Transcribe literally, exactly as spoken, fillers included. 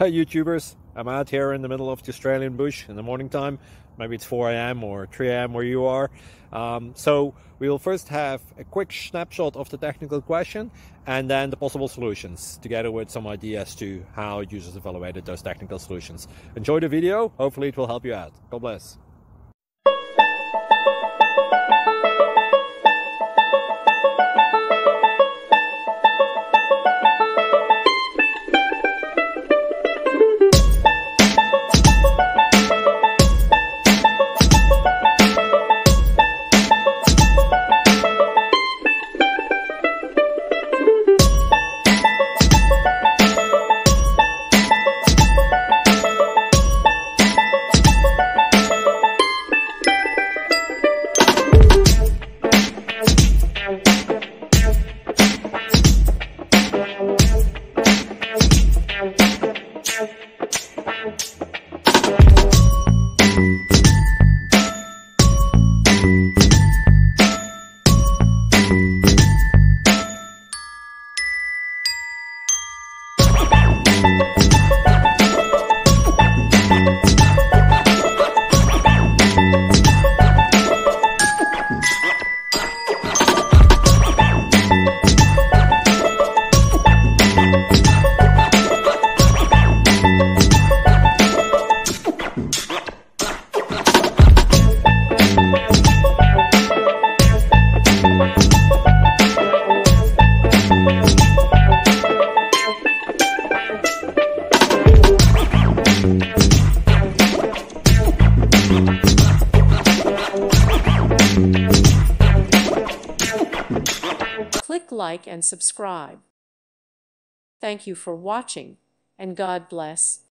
Hey YouTubers, I'm out here in the middle of the Australian bush in the morning time. Maybe it's four A M or three A M where you are. Um, so we will first have a quick snapshot of the technical question and then the possible solutions, together with some ideas to how users evaluated those technical solutions. Enjoy the video, hopefully it will help you out. God bless. Click like and subscribe. Thank you for watching, and God bless.